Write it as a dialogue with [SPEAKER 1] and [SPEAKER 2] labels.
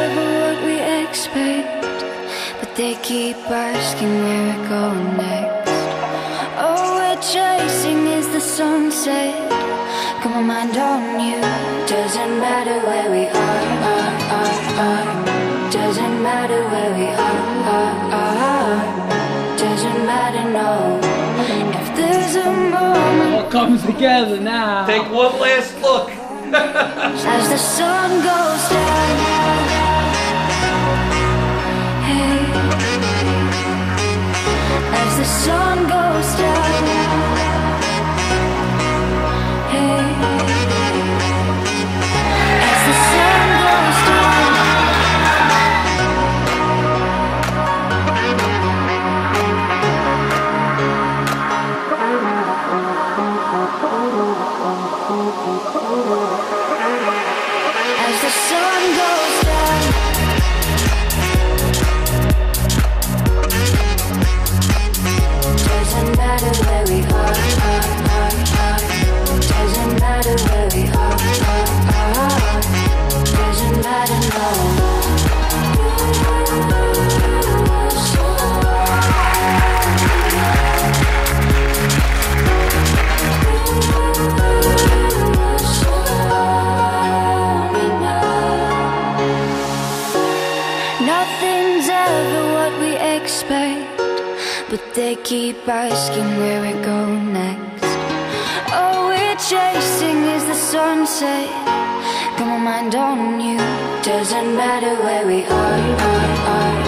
[SPEAKER 1] ever what we expect, but they keep asking where we're going next. All we're chasing is the sunset. Got my mind on you. Doesn't matter where we are. Doesn't matter where we are. Doesn't matter, no. If there's a moment,
[SPEAKER 2] all comes together now.
[SPEAKER 3] Take one last look.
[SPEAKER 1] as the sun goes down, hey, as the sun goes down, hey, as the sun goes down. As the sun goes down, doesn't matter where we are. Doesn't matter where we are. Doesn't matter, no. Nothing's ever what we expect, but they keep asking where we're going next. All we're chasing is the sunset. Got my mind on you. Doesn't matter where we are.